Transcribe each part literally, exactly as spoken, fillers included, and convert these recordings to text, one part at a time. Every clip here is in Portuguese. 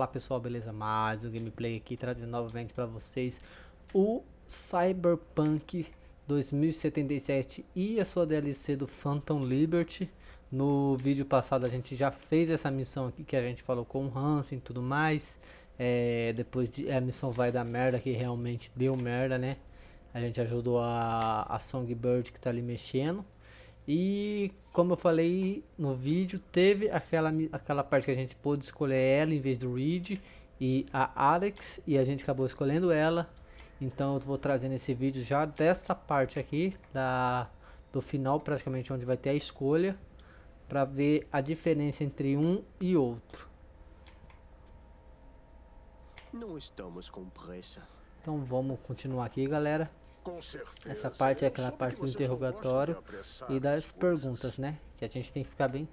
Fala pessoal, beleza? Mais um gameplay aqui, trazendo novamente para vocês o Cyberpunk dois mil e setenta e sete e a sua D L C do Phantom Liberty. No vídeo passado a gente já fez essa missão aqui que a gente falou com o Hansen e tudo mais. É, depois de, a missão vai dar merda, que realmente deu merda, né? A gente ajudou a, a Songbird que tá ali mexendo. E como eu falei no vídeo, teve aquela, aquela parte que a gente pôde escolher ela em vez do Reed e a Alex, e a gente acabou escolhendo ela. Então eu vou trazer nesse vídeo já dessa parte aqui, da, do final praticamente, onde vai ter a escolha, para ver a diferença entre um e outro. Não estamos com pressa. Então vamos continuar aqui, galera. Com certeza. Essa parte é aquela parte do interrogatório e das perguntas, né? Que a gente tem que ficar bem.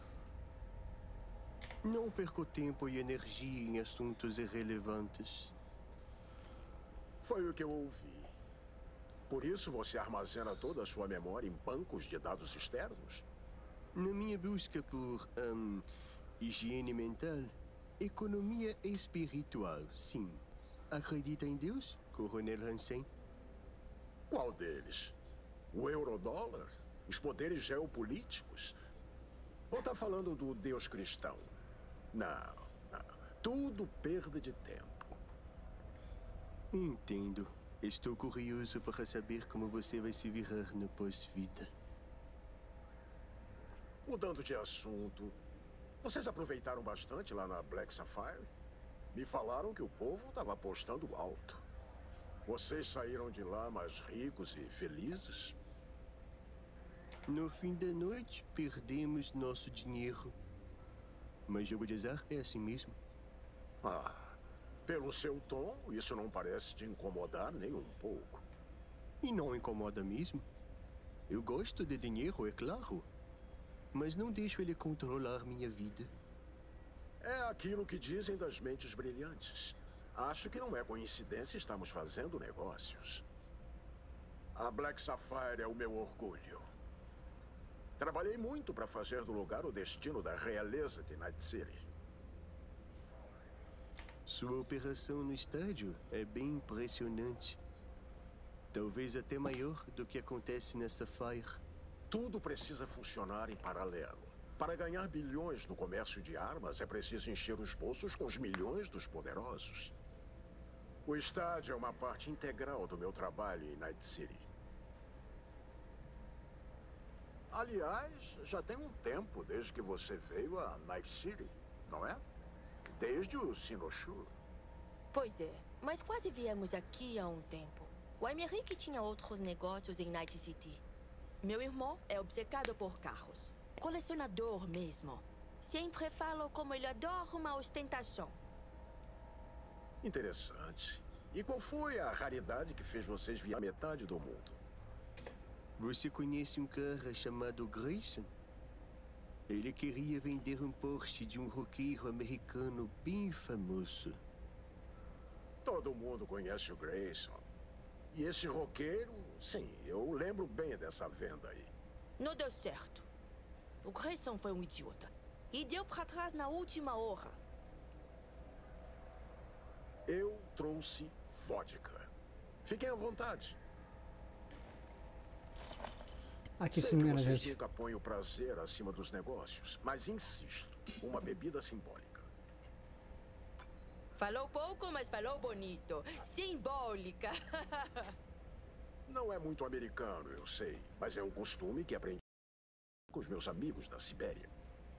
Não perco tempo e energia em assuntos irrelevantes. Foi o que eu ouvi. Por isso você armazena toda a sua memória em bancos de dados externos? Na minha busca por um, higiene mental, economia espiritual, sim. Acredita em Deus, Coronel Hansen? Qual deles? O eurodólar? Os poderes geopolíticos? Ou tá falando do Deus cristão? Não, não. Tudo perda de tempo. Entendo. Estou curioso para saber como você vai se virar no pós-vida. Mudando de assunto, vocês aproveitaram bastante lá na Black Sapphire? Me falaram que o povo estava apostando alto. Vocês saíram de lá mais ricos e felizes? No fim da noite, perdemos nosso dinheiro. Mas jogo de azar é assim mesmo. Ah, pelo seu tom, isso não parece te incomodar nem um pouco. E não incomoda mesmo. Eu gosto de dinheiro, é claro. Mas não deixo ele controlar minha vida. É aquilo que dizem das mentes brilhantes. Acho que não é coincidência estamos fazendo negócios. A Black Sapphire é o meu orgulho. Trabalhei muito para fazer do lugar o destino da realeza de Night City. Sua operação no estádio é bem impressionante. Talvez até maior do que acontece na Sapphire. Tudo precisa funcionar em paralelo. Para ganhar bilhões no comércio de armas, é preciso encher os bolsos com os milhões dos poderosos. O estádio é uma parte integral do meu trabalho em Night City. Aliás, já tem um tempo desde que você veio a Night City, não é? Desde o Sinoshu. Pois é, mas quase viemos aqui há um tempo. O Emerick tinha outros negócios em Night City. Meu irmão é obcecado por carros. Colecionador mesmo. Sempre falo como ele adora uma ostentação. Interessante. E qual foi a raridade que fez vocês viajar metade do mundo? Você conhece um cara chamado Grayson? Ele queria vender um Porsche de um roqueiro americano bem famoso. Todo mundo conhece o Grayson. E esse roqueiro, sim, eu lembro bem dessa venda aí. Não deu certo. O Grayson foi um idiota. E deu pra trás na última hora. Eu trouxe vodka. Fiquem à vontade. Aqui Sei sim, que minha vocês gente. nunca põem o prazer acima dos negócios, mas insisto, uma bebida simbólica. Falou pouco, mas falou bonito. Simbólica. Não é muito americano, eu sei, mas é um costume que aprendi com os meus amigos da Sibéria.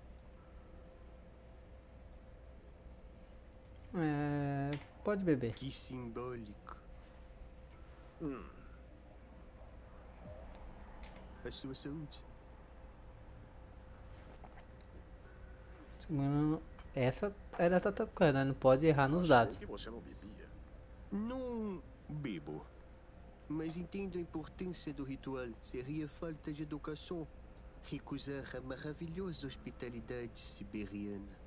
É, pode beber. Que simbólico. Hum. A sua saúde. Essa era tá tocando, não pode errar nos Achei dados. que você não bebia. Não bebo. Mas entendo a importância do ritual. Seria falta de educação recusar a maravilhosa hospitalidade siberiana.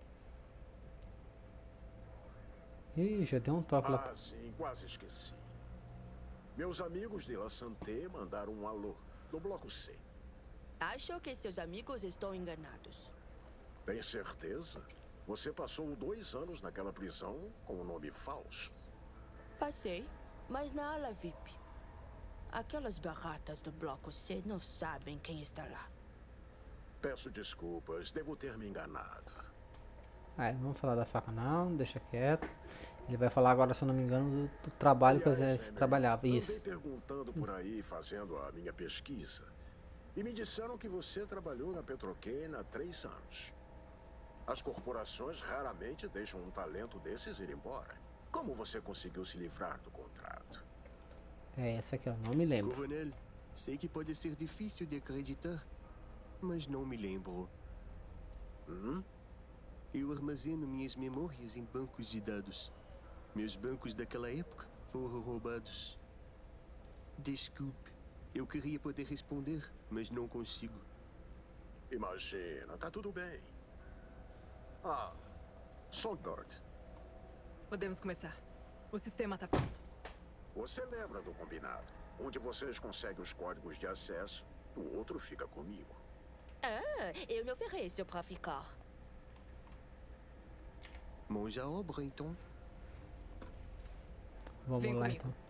Ih, já deu um toque lá. Ah, sim, quase esqueci. Meus amigos de La Santé mandaram um alô, do bloco C. Acho que seus amigos estão enganados. Tem certeza? Você passou dois anos naquela prisão com um nome falso. Passei, mas na ala V I P. Aquelas baratas do Bloco C não sabem quem está lá. Peço desculpas, devo ter me enganado. Ah, não vamos falar da faca não, deixa quieto. Ele vai falar agora, se eu não me engano, do, do trabalho que o exército trabalhava. Isso. Andei perguntando por aí, fazendo a minha pesquisa. E me disseram que você trabalhou na Petrokane há três anos. As corporações raramente deixam um talento desses ir embora. Como você conseguiu se livrar do contrato? É, essa aqui eu não me lembro. Coronel, sei que pode ser difícil de acreditar, mas não me lembro. Hum? Eu armazeno minhas memórias em bancos de dados. Meus bancos daquela época foram roubados. Desculpe, eu queria poder responder, mas não consigo. Imagina, tá tudo bem. Ah, Songbird, Podemos começar. O sistema tá pronto. você lembra do combinado? Um de vocês consegue os códigos de acesso, o outro fica comigo. Ah, eu me ofereço para ficar. Mãos à obra, então. Vamos Vem lá comigo. então.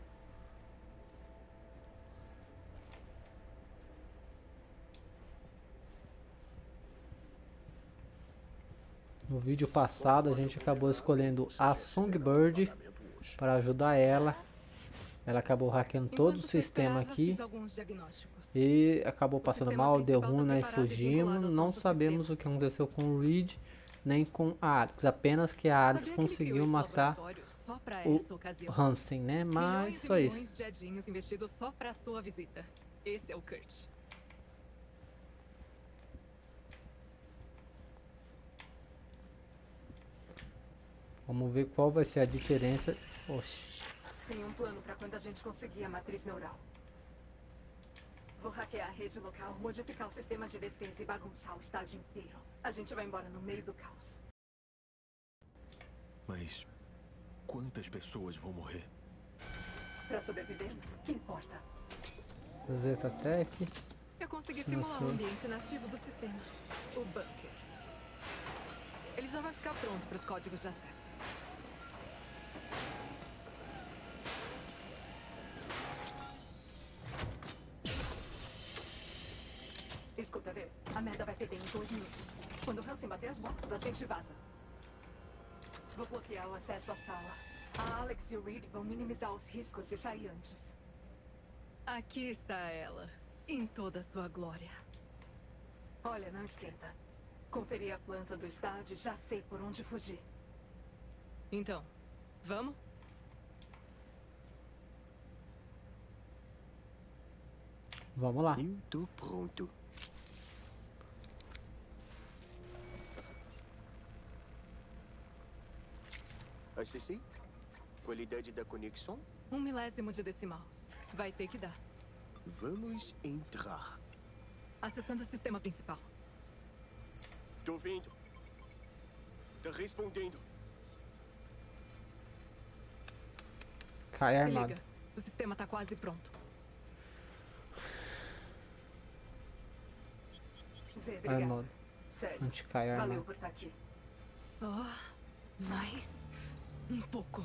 No vídeo passado a gente acabou escolhendo a Songbird para ajudar ela. Ela acabou hackeando todo o Enquanto você sistema esperava, aqui fiz alguns diagnósticos. e acabou passando sistema mal, deu principal ruim, tá nós preparado e vinculado fugimos. aos Não nossos sabemos o sistemas. que aconteceu com o Reed nem com a Alex. Apenas que a Alex Sabia que ele conseguiu criou esse matar laboratório só pra o essa ocasião? Hansen, né? Mas Milhões só e isso. milhões de edinhos investidos só pra sua visita. Esse é o Kurt. Vamos ver qual vai ser a diferença. Oxi. Tem um plano pra quando a gente conseguir a matriz neural. Vou hackear a rede local, modificar os sistemas de defesa e bagunçar o estádio inteiro. A gente vai embora no meio do caos. Mas quantas pessoas vão morrer? Pra sobrevivermos, que importa? Zeta Tech. Eu consegui Sim, simular sim. o ambiente nativo do sistema. O bunker. Ele já vai ficar pronto para os códigos de acesso. Escuta, vê. A merda vai feder em dois minutos. Quando o Hansen bater as botas, a gente vaza. Vou bloquear o acesso à sala. A Alex e o Reed vão minimizar os riscos e sair antes. Aqui está ela, em toda a sua glória. Olha, não esquenta. Conferi a planta do estádio e já sei por onde fugir. Então, vamos? Vamos lá. Eu tô pronto. Acessei? Qualidade da conexão? Um milésimo de decimal. Vai ter que dar. Vamos entrar. Acessando o sistema principal. Tô vendo. Tá respondendo. Cai Se armado. liga. O sistema tá quase pronto. Vê, obrigada. Armado. Sério. Anti-cai Valeu armado. por estar aqui. Só mais um pouco.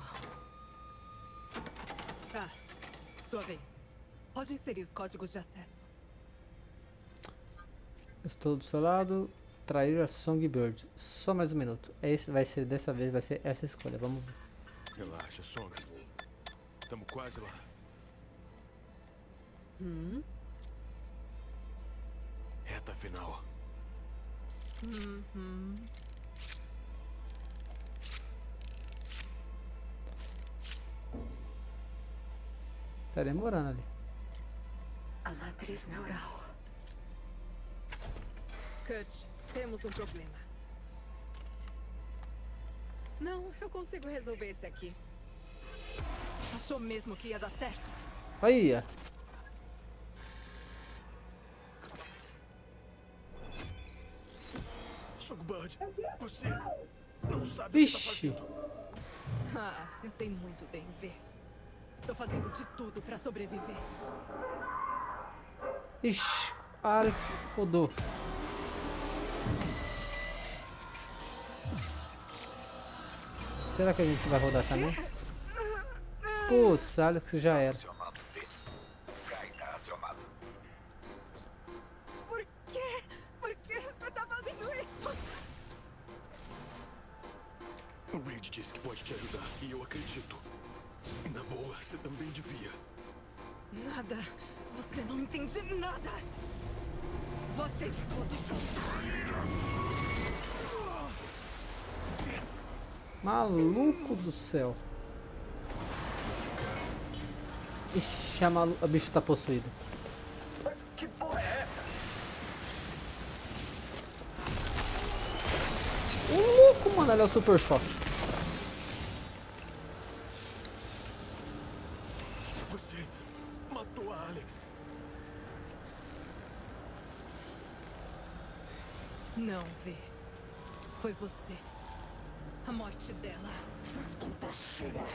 Tá. Sua vez. Pode inserir os códigos de acesso. Estou do seu lado. Trair a Songbird. Só mais um minuto. Esse vai ser, dessa vez vai ser essa escolha. Vamos ver. Relaxa, Song. Tamo quase lá. Hum? Reta final. Uhum. Tá demorando ali. A matriz neural. Kurt, temos um problema. Não, eu consigo resolver esse aqui. Achou mesmo que ia dar certo? Aí, ó. Songbird, você não sabe Vixe. o que tá fazendo. Ah, eu sei muito bem ver. Tô fazendo de tudo pra sobreviver. Ixi, Alex, rodou. Será que a gente vai rodar também? Putz, Alex já era. Por quê? Por que você tá fazendo isso? O Reed disse que pode te ajudar, e eu acredito. E na boa, você também devia. Nada. Você não entende nada. Vocês todos são... Maluco do céu. Ixi, a, malu... a bicho tá possuído. Que porra é essa? O louco, mano, ele é o Super Choque. Você matou a Alex. Não, Vê. Foi você. A morte dela. Foi culpa sua.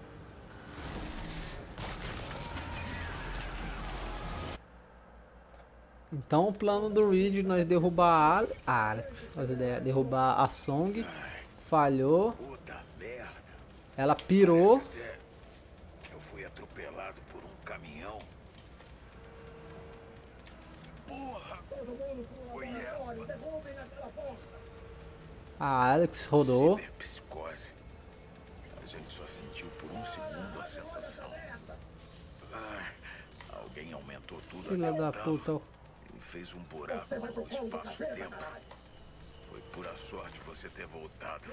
Então o plano do Reed nós derrubar a Alex, nós derrubar a Song, falhou. Puta merda. Ela pirou. Até eu fui atropelado por um caminhão. Porra! Foi essa. A Alex rodou. Ciberpsicose. A gente só sentiu por um segundo a sensação. Ah, alguém aumentou tudo Filha até da o talo puta. e fez um buraco no espaço-tempo. Foi pura sorte você ter voltado.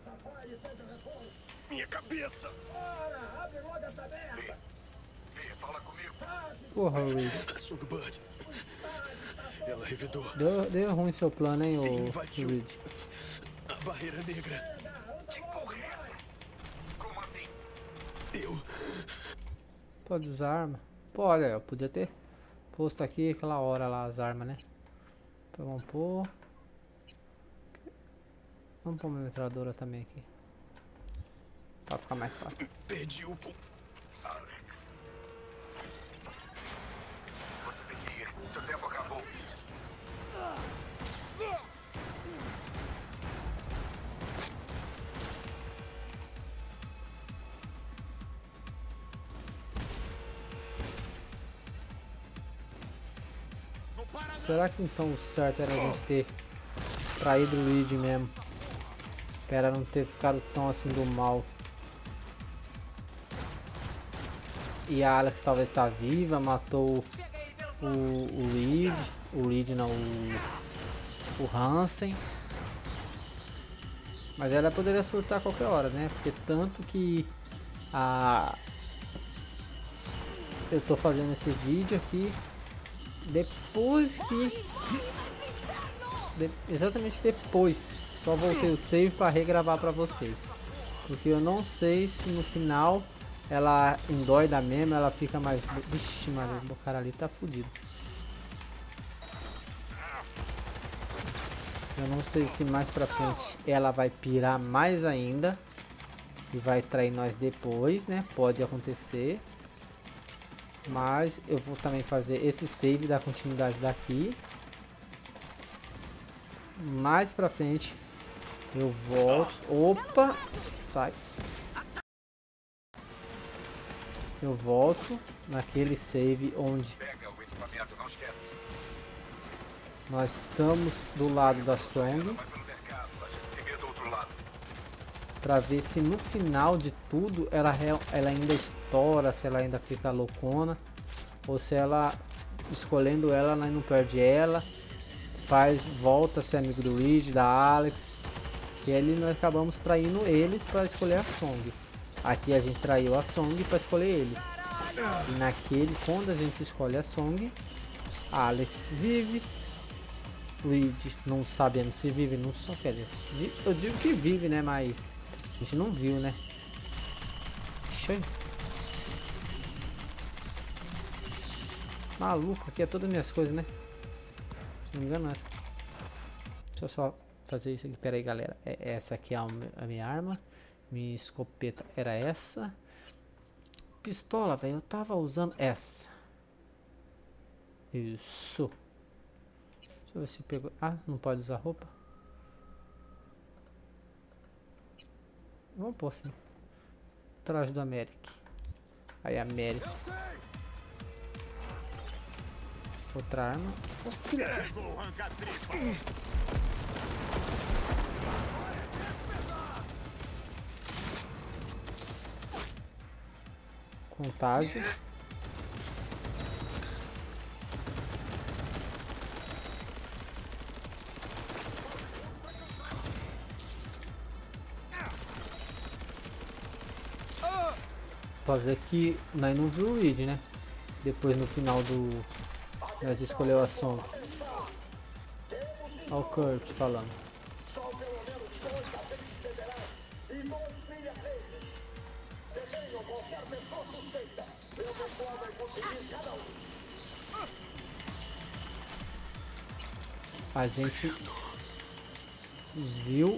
Minha cabeça! Vê, vê, fala comigo. Porra, Reed. Songbird. Ela revidou Deu, deu ruim seu plano, hein, e ô invadiu Reed. a barreira negra. Que porra é essa? Como assim? Eu... Pode usar arma? Pode, eu podia ter posto aqui aquela hora lá as armas, né? Então vamos pôr. Vamos pôr uma metralhadora também aqui. Pra ficar mais fácil. Perdi o... Alex. Você tem que ir. Seu tempo acabou. Será que então o certo era a gente ter traído o Reed mesmo? Pra não ter ficado tão assim do mal. E a Alex talvez tá viva, matou o, o Reed. O Reed não, o, o Hansen. Mas ela poderia surtar a qualquer hora, né? Porque tanto que a... eu tô fazendo esse vídeo aqui depois que... De... exatamente depois. Só voltei o save para regravar para vocês. Porque eu não sei se no final ela endoida mesmo, ela fica mais... Vixe, Maria, o cara ali tá fudido. Eu não sei se mais pra frente ela vai pirar mais ainda. E vai trair nós depois, né? Pode acontecer. Mas eu vou também fazer esse save da continuidade daqui. Mais pra frente eu volto. Opa! Sai. Eu volto naquele save onde Pega o equipamento, não esquece. nós estamos do lado da Song. Vai pelo mercado, a gente se vê do outro lado. Pra ver se no final de tudo ela, real- ela ainda estoura, se ela ainda fica loucona. Ou se ela, escolhendo ela, nós não perde ela. Faz, volta a ser amigo do Reed, da Alex. E ali nós acabamos traindo eles para escolher a Song. Aqui a gente traiu a Song para escolher eles. E naquele, quando a gente escolhe a Song, a Alex vive. Reed não sabemos se vive, não só quer dizer. di- Eu digo que vive, né? Mas a gente não viu, né? Deixa eu... Maluco, aqui é todas as minhas coisas, né? Se não me engano, era. Deixa eu só fazer isso aqui. Pera aí, galera. É, essa aqui é a, me- a minha arma. Minha escopeta era essa. Pistola, velho. Eu tava usando essa. Isso. Deixa eu ver se pegou. Ah, não pode usar roupa. Vamos pôr assim. Traje do América. Aí, América. Outra arma. Ô, filha. Contágio. Fazer que nós não viu o Reed, né? Depois no final do... Nós escolheu a sombra. Olha o Kurt falando. A gente viu...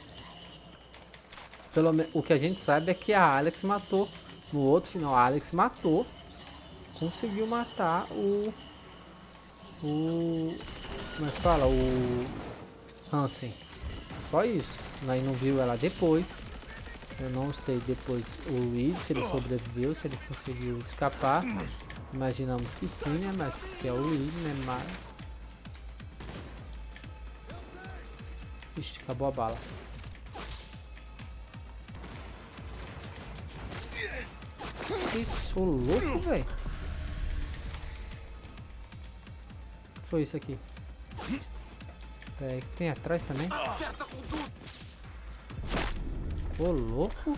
Pelo menos o que a gente sabe é que a Alex matou. No outro final, a Alex matou. Conseguiu matar o... O... Como é que fala? O... Hansen. Só isso. Nós não viu ela depois. Eu não sei depois o Reed, se ele sobreviveu, se ele conseguiu escapar. Imaginamos que sim, né? Mas que é o Reed, né? Mas... Ixi, acabou a bala. Isso, louco, velho. O que foi isso aqui? Pera aí, que tem atrás também? Ô, louco.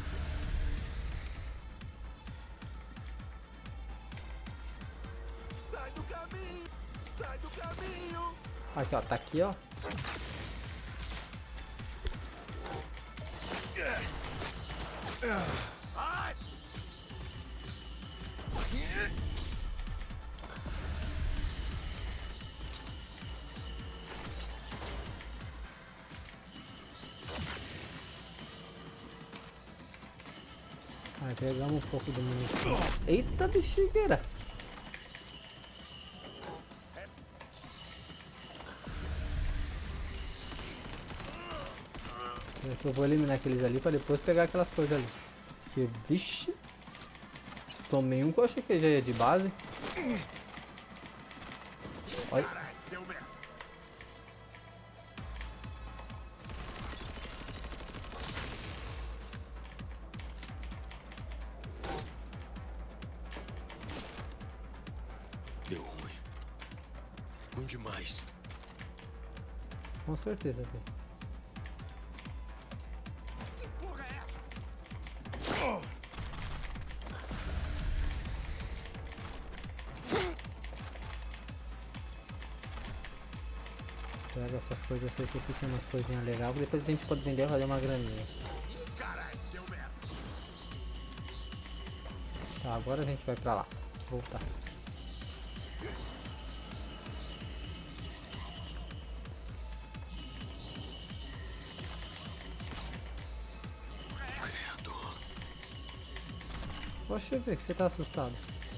Sai do caminho! Sai do caminho! Aqui, ó, tá aqui, ó. Ai! Aí pegamos um pouco de munição. Eita, bexigueira! Eu vou eliminar aqueles ali pra depois pegar aquelas coisas ali. Que, vixe! Tomei um que eu achei que já ia de base. Olha. Deu ruim. Ruim demais. Com certeza, velho. Que porra é essa? Pega essas coisas, eu sei que fica umas coisinhas legais. Depois a gente pode vender e fazer uma graninha. Caralho, deu merda. Tá, agora a gente vai pra lá. Voltar. Poxa, ver que você tá assustado.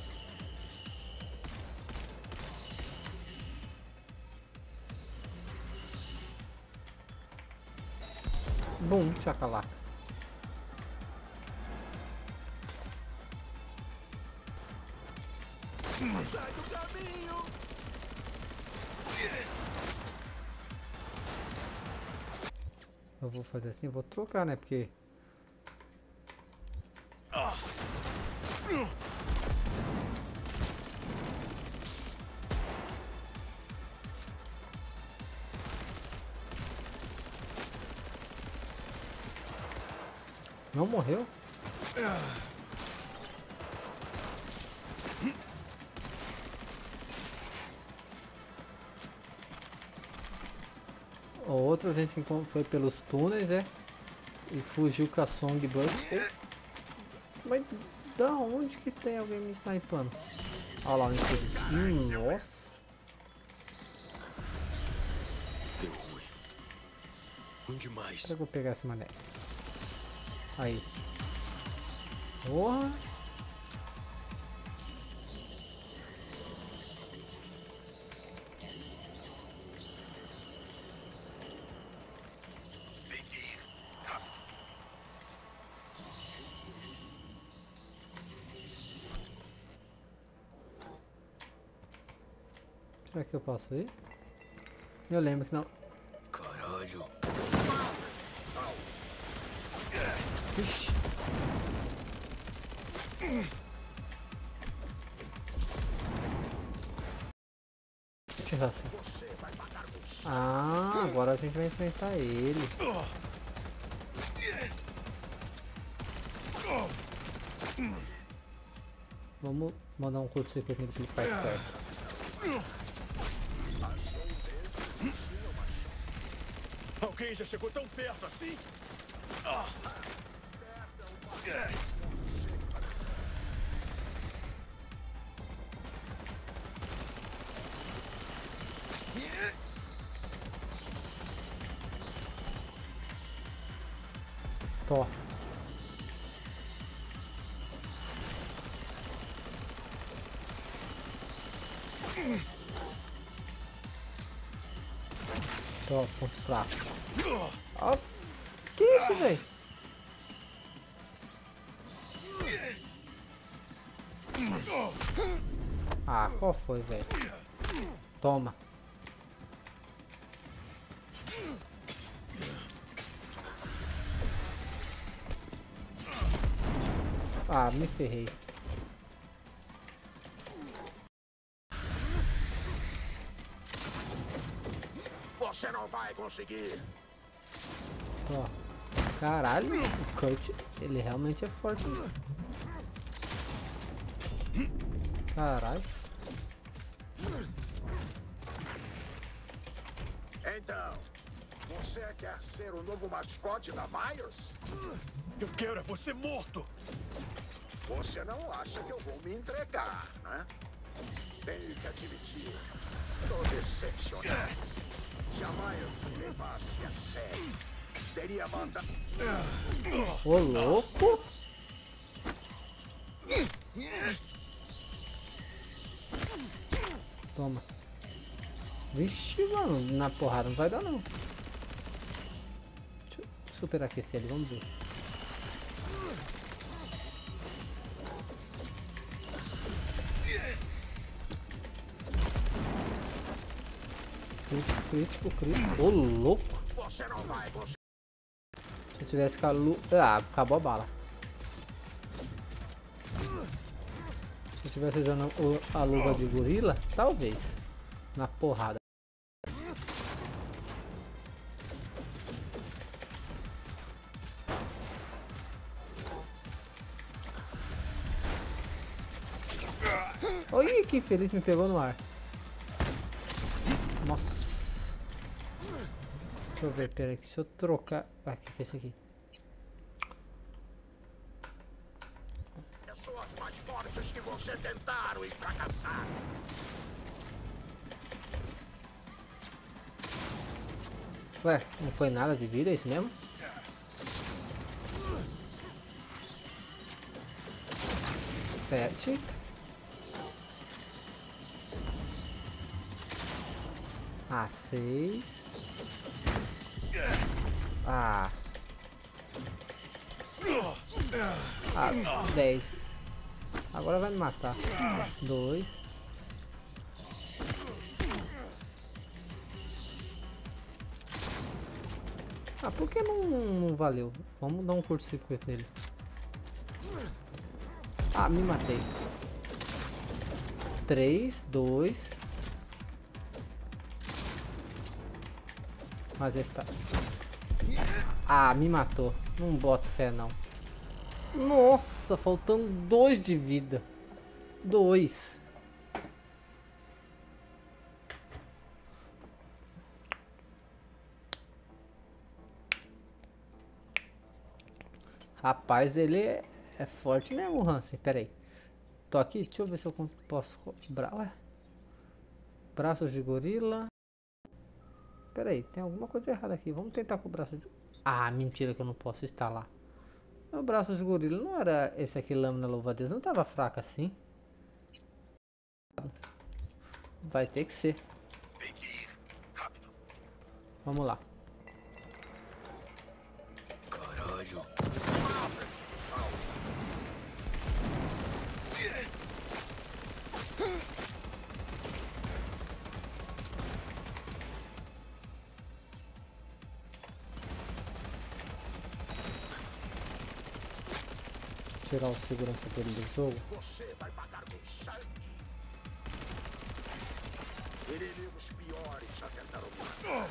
Bum, tchacalaca. Sai do caminho! Eu vou fazer assim, vou trocar, né? Porque... Não morreu? O outro a gente foi pelos túneis, é? E fugiu com a Songbird. Mas da onde que tem alguém me snipando? Olha lá o infeliz. Hum, nossa. Deu ruim. Ruim demais. Será que eu vou pegar esse mané? Aí. Porra. Será que eu posso ir? Eu lembro que não. Caralho. Ixi. Deixa eu assim. Ah, agora a gente vai enfrentar ele. Vamos mandar um curto-circuito nele pra ele ficar esperto. Alguém já chegou tão perto assim? Tó. Tó, ponto fraco. Ó, que isso, velho? Ah, qual foi, velho? Toma. Ah, me ferrei. Você não vai conseguir. Ó. Caralho, o Kurt, ele realmente é forte. Caralho. Então, você quer ser o novo mascote da Myers? Eu quero é você morto! Você não acha que eu vou me entregar, né? Tenho que admitir, tô decepcionado. Se a Myers me levasse a sério, teria mandado... Ô, louco! Toma. Vixe, mano, na porrada não vai dar não. Deixa eu superaquecer ele, vamos ver. Crítico, crítico, crítico. Ô, louco! Você não vai conseguir. Se eu tivesse com a lu... Ah, acabou a bala. Se eu tivesse usando o- a luva de gorila, talvez. Na porrada. Oi, que infeliz me pegou no ar. Nossa. Deixa eu ver, peraí, deixa eu trocar. Ah, o que que é esse aqui? Pessoas mais fortes que você tentaram e fracassaram. Ué, não foi nada de vida, é isso mesmo? Sete. Ah, seis. Ah. Ah, dez. Agora vai me matar. Dois. Ah, por que não, não valeu? Vamos dar um curto-circuito nele. Ah, me matei. Três, dois. Mas esse tá... Ah, me matou. Não boto fé, não. Nossa, faltando dois de vida. Dois. Rapaz, ele é, é forte mesmo, Hansen. Pera aí. Tô aqui, deixa eu ver se eu posso cobrar. Ué. Braços de gorila. Pera aí, tem alguma coisa errada aqui. Vamos tentar com o braço de... Ah, mentira que eu não posso instalar. O braço de gorila não era esse aqui, lâmina louva-a-Deus. Não tava fraco assim. Vai ter que ser. Tem que ir. Rápido. Vamos lá. Caralho. Tirar o segurança dele do jogo. Você vai pagar com sangue. Inimigos piores já tentaram matar.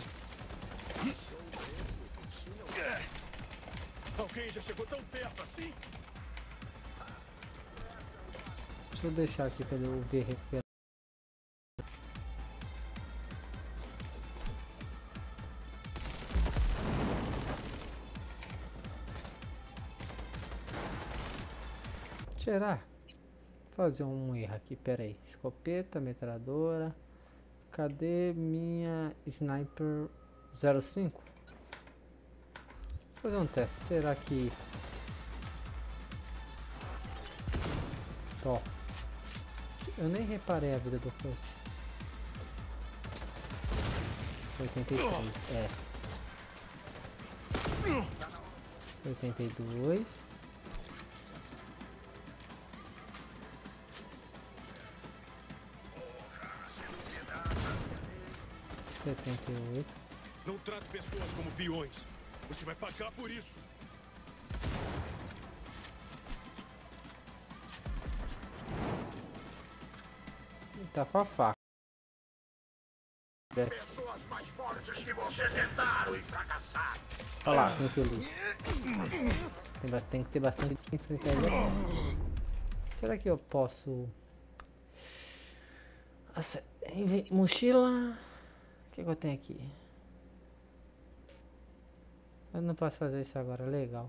Alguém já chegou tão perto assim? Deixa eu deixar aqui pra ele ver recuperar. Tirar. Fazer um erro aqui, pera aí. Escopeta, metralhadora. Cadê minha sniper zero cinco? Vou fazer um teste. Será que... Tó. Eu nem reparei a vida do coach. oitenta e três, é. oitenta e dois. setenta e oito. Não trate pessoas como peões. Você vai pagar por isso. Ele tá com a faca. Pessoas mais fortes que você tentaram e fracassaram. Olha lá, infeliz. Tem, ba- tem que ter bastante que enfrentar ele agora. Será que eu posso... Ace- inve- Mochila... O que, que eu tenho aqui? Eu não posso fazer isso agora, legal.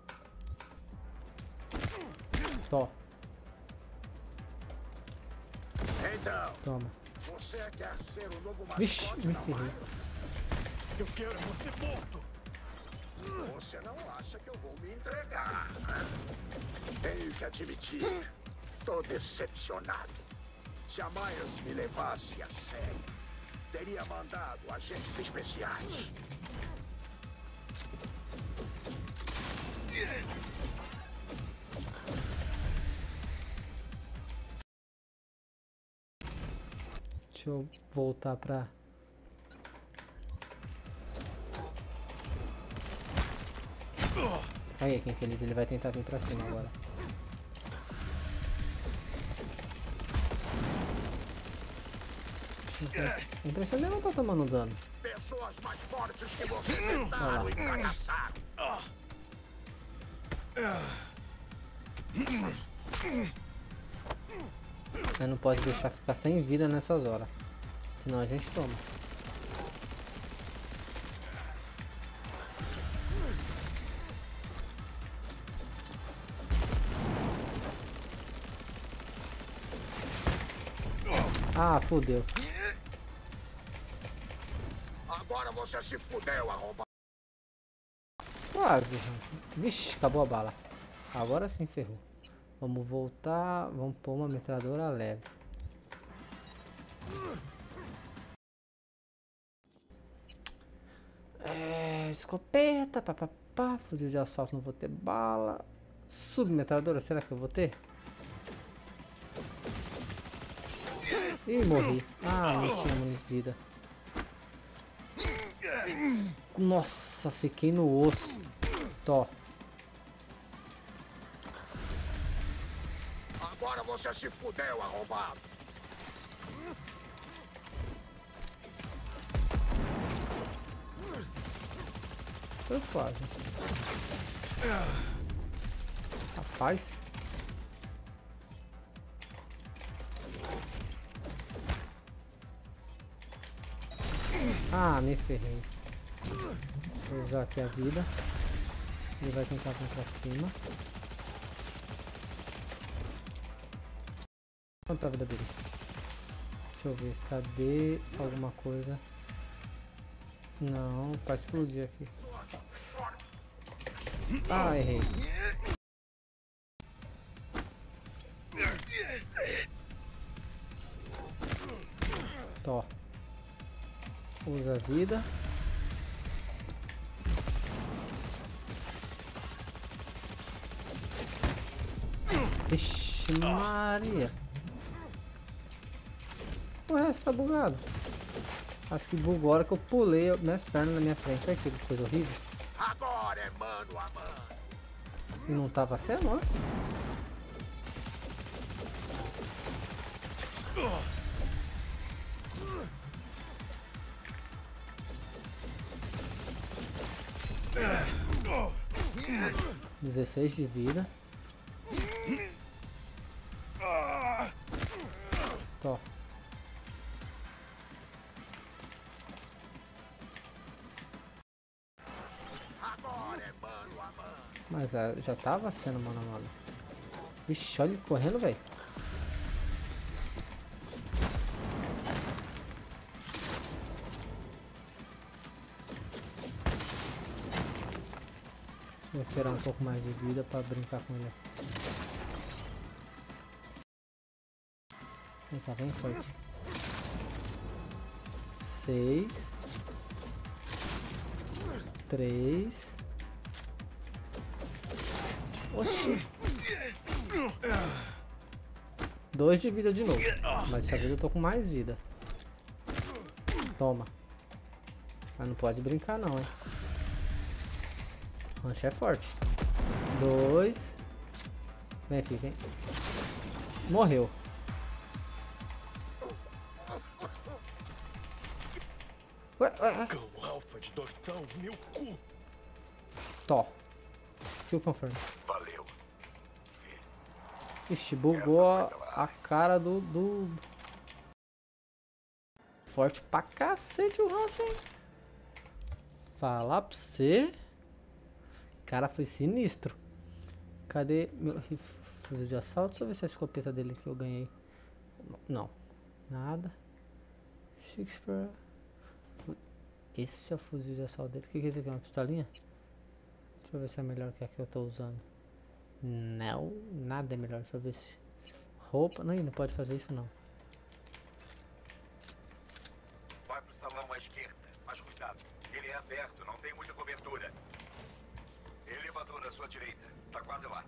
Tó, Então, toma. você quer ser o novo Vixe, mascote me da ferrei. Miles? Eu quero você morto. Você não acha que eu vou me entregar? Tenho que admitir, tô decepcionado. Se a Miles me levasse a sério, teria mandado agentes especiais. Deixa eu voltar pra... Aí, quem feliz, ele vai tentar vir pra cima agora. Impressionante, ele não tá tomando dano. Pessoas mais fortes que você tentaram e fracassaram. Mas não pode deixar ficar sem vida nessas horas. Senão a gente toma. Ah, fodeu. Agora você se fudeu, arrombado. Quase. Vixe, acabou a bala. Agora sim ferrou. Vamos voltar. Vamos pôr uma metralhadora leve. É, escopeta, papapá. Fuzil de assalto, não vou ter bala. Submetralhadora, será que eu vou ter? Ih, morri. Ah, não tinha mais vida. Nossa, fiquei no osso. Tó. Agora você se fudeu, arrombado. Foi quase. Rapaz. Ah, me ferrei. Deixa eu usar aqui a vida. Ele vai tentar vir pra cima. Quanto a vida dele? Deixa eu ver. Cadê alguma coisa? Não, tá explodir aqui. Ah, errei. Tó. Usa a vida. Vixe Maria. O resto tá bugado. Acho que bugou a hora que eu pulei minhas pernas na minha frente. Olha que coisa horrível. Agora é mano a mano. E não tava sendo antes? dezesseis de vida. Tó. Mas é, já tava sendo mano a mano. Ixi, olha ele correndo, velho. Vou esperar um pouco mais de vida pra brincar com ele. Vem cá, vem forte. Seis. Três. Oxi. Dois de vida de novo. Mas dessa vez eu tô com mais vida. Toma. Mas não pode brincar não, hein. Rancho é forte. Dois. Vem, filho, vem. Morreu. Ué, ué, ué. Cão alfa de Dogtown, meu cu. Tó. Kill confirm. Valeu. Ixi, bugou a, a cara do, do... Forte pra cacete o Hansen. Falar pra você. Cara, foi sinistro. Cadê meu fuzil de assalto? Deixa eu ver se é a escopeta dele que eu ganhei. Não. Nada. Shakespeare. Esse é o fuzil de assalto dele. O que que é isso aqui? Uma pistolinha? Deixa eu ver se é melhor que a que eu tô usando. Não, nada é melhor. Deixa eu ver se... Roupa... Não, não pode fazer isso não. Vai pro salão à esquerda, mas cuidado. Ele é aberto, não tem muita cobertura. Elevador à sua direita. Tá quase lá.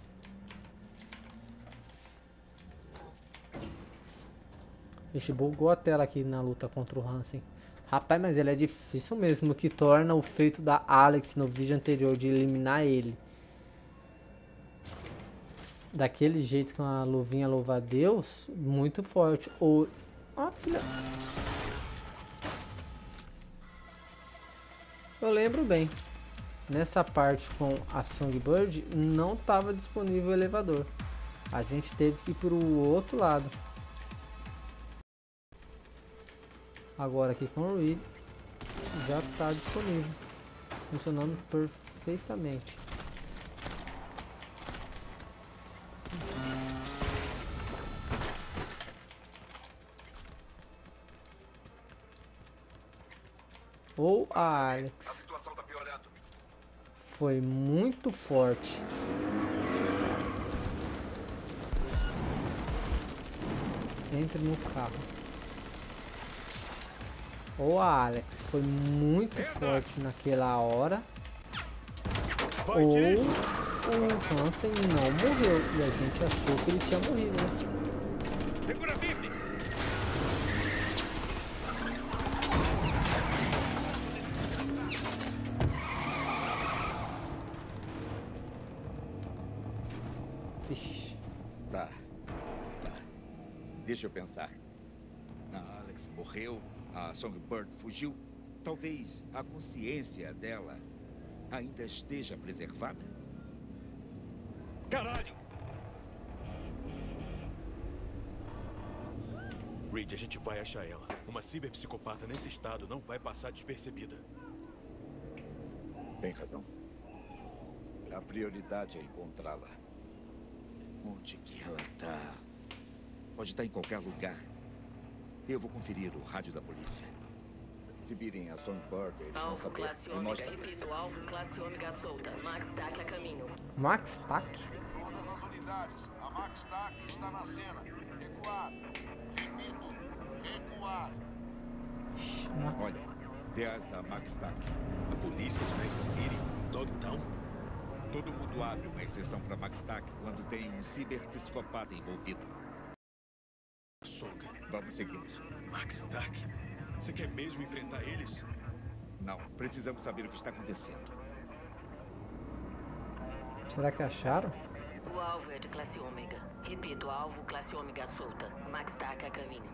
Vixe, bugou a tela aqui na luta contra o Hansen. Rapaz, mas ele é difícil mesmo, o que torna o feito da Alex no vídeo anterior de eliminar ele daquele jeito, com a luvinha louva a Deus, muito forte. Ou... Ah, filha... Eu lembro bem. Nessa parte com a Songbird não estava disponível o elevador. A gente teve que ir para o outro lado. Agora aqui com o Reed já está disponível, funcionando perfeitamente. Ou a Alex A situação tá piorando. foi muito forte. Entre no carro. Ou a Alex foi muito forte naquela hora. Ou o Hansen não morreu. E a gente achou que ele tinha morrido, né? Segura firme! Vixe. Tá. Tá. Deixa eu pensar. A Alex morreu, a Songbird fugiu. Talvez a consciência dela ainda esteja preservada. Caralho! Reed, a gente vai achar ela. Uma ciberpsicopata nesse estado não vai passar despercebida. Tem razão. A prioridade é encontrá-la. Onde que ela tá? Pode estar em qualquer lugar. Eu vou conferir o rádio da polícia. Se virem a Songbird, eles vão Alvo saber. classe E nós ômega, também. repito, alvo classe ômega solta. Max Tack a caminho. Max Tack? Todas as unidades, a Max Tack está na cena. Recuar. Repito, recuar. Olha, ideais da Max Tack. A polícia de Night City, Dogtown. Todo mundo abre uma exceção para Max Tack quando tem um ciberpsicopata envolvido. Song. Vamos segui-los. Max Tack? Você quer mesmo enfrentar eles? Não, precisamos saber o que está acontecendo. Será que acharam? O alvo é de classe ômega. Repito, alvo classe ômega solta. Max Tack a caminho.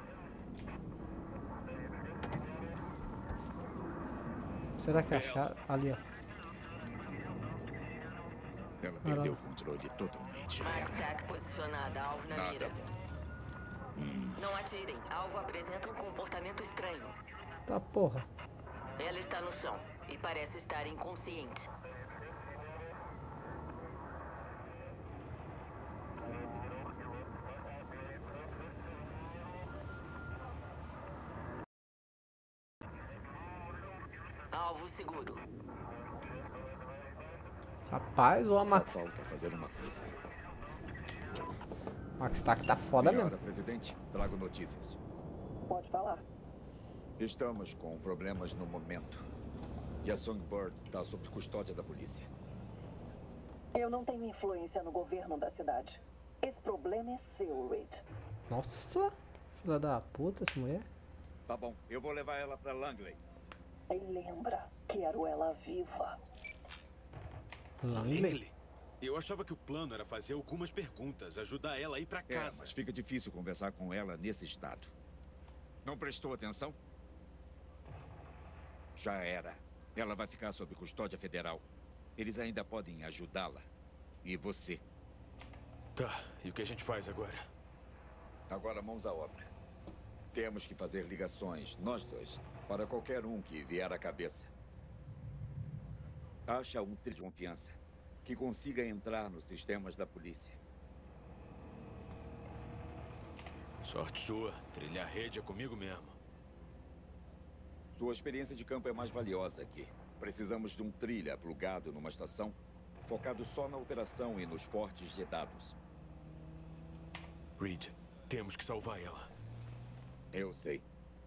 Será que acharam? Ali, ó. Ela perdeu o controle totalmente. Max Tack posicionada, alvo na Nada mira. bom. Hum. Não atirem. Alvo apresenta um comportamento estranho. Tá porra. Ela está no chão e parece estar inconsciente. Alvo seguro. Rapaz, o Max... Só falta fazer uma coisa. Max Tack tá foda Senhora mesmo. presidente, trago notícias. Pode falar. Estamos com problemas no momento. E a Songbird está sob custódia da polícia. Eu não tenho influência no governo da cidade. Esse problema é seu, Reed. Nossa, filha da puta essa mulher. Tá bom, eu vou levar ela pra Langley. E lembra, quero ela viva. Langley? Eu achava que o plano era fazer algumas perguntas, ajudar ela a ir pra É, casa. mas fica difícil conversar com ela nesse estado. Não prestou atenção? Já era. Ela vai ficar sob custódia federal. Eles ainda podem ajudá-la. E você? Tá, e o que a gente faz agora? Agora mãos à obra. Temos que fazer ligações, nós dois, para qualquer um que vier à cabeça. Acha um trio de confiança que consiga entrar nos sistemas da polícia. Sorte sua. Trilhar a rede é comigo mesmo. Sua experiência de campo é mais valiosa aqui. Precisamos de um trilha plugado numa estação, focado só na operação e nos fortes de dados. Reed, temos que salvar ela. Eu sei.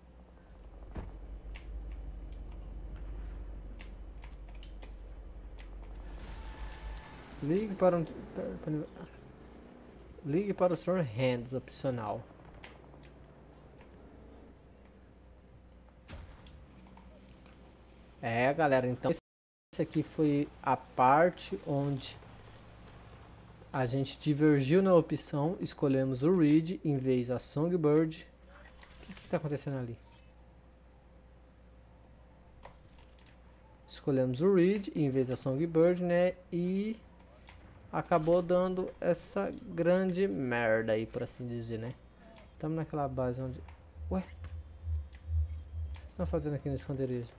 Ligue para um... Ligue para o senhor Hands, opcional. É, galera, então esse aqui foi a parte onde a gente divergiu na opção, escolhemos o Reed em vez da Songbird. O que está acontecendo ali? Escolhemos o Reed em vez da Songbird, né? E acabou dando essa grande merda aí, por assim dizer, né? Estamos naquela base onde... Ué? O que vocês estão fazendo aqui no esconderijo?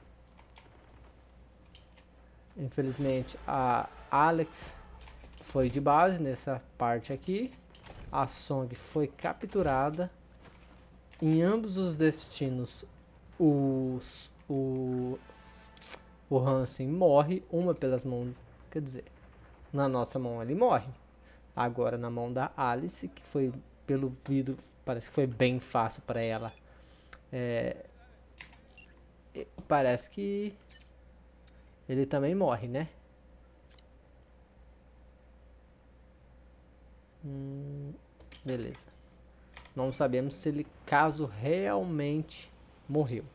Infelizmente a Alex foi de base nessa parte aqui. A Song foi capturada. Em ambos os destinos os, o, o Hansen morre. Uma pelas mãos, quer dizer, na nossa mão ele morre. Agora na mão da Alice, que foi pelo vidro, parece que foi bem fácil para ela. É, parece que ele também morre, né? Hum, beleza. Não sabemos se ele, caso realmente morreu.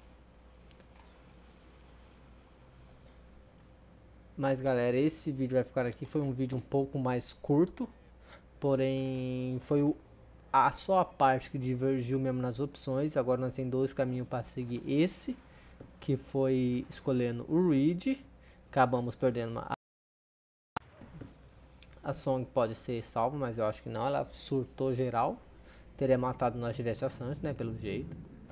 Mas galera, esse vídeo vai ficar aqui. Foi um vídeo um pouco mais curto. Porém, foi o, a só a parte que divergiu mesmo nas opções. Agora nós temos dois caminhos para seguir. Esse, que foi escolhendo o Reed. Acabamos perdendo uma... A Song pode ser salva, mas eu acho que não. Ela surtou geral. Teria matado nós tivesse a Santos, né? Pelo jeito.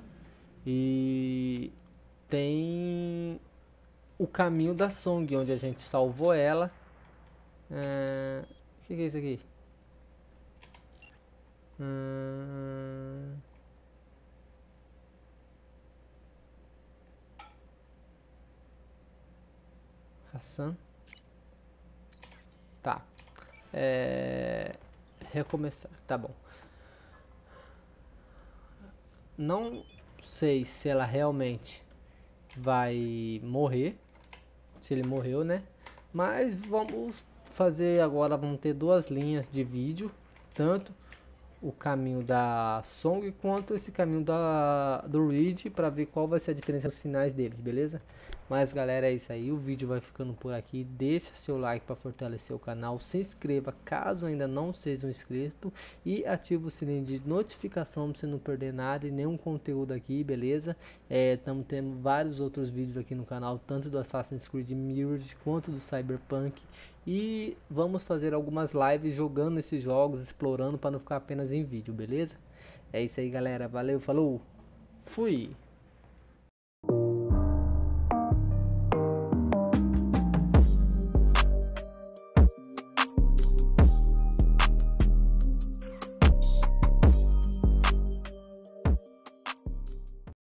E... tem... o caminho da Song, onde a gente salvou ela. É... O que, que é isso aqui? Hum... Hassan. Tá. É... Recomeçar. Tá bom. Não sei se ela realmente vai morrer. Se ele morreu, né? Mas vamos fazer agora. Vamos ter duas linhas de vídeo. Tanto o caminho da Song quanto esse caminho da, do Reed. Para ver qual vai ser a diferença nos finais deles, beleza? Mas galera, é isso aí, o vídeo vai ficando por aqui. Deixa seu like para fortalecer o canal, se inscreva caso ainda não seja um inscrito e ativa o sininho de notificação para você não perder nada e nenhum conteúdo aqui, beleza? Estamos é, tendo vários outros vídeos aqui no canal, tanto do Assassin's Creed Mirage quanto do Cyberpunk, e vamos fazer algumas lives jogando esses jogos, explorando, para não ficar apenas em vídeo, beleza? É isso aí galera, valeu, falou, fui!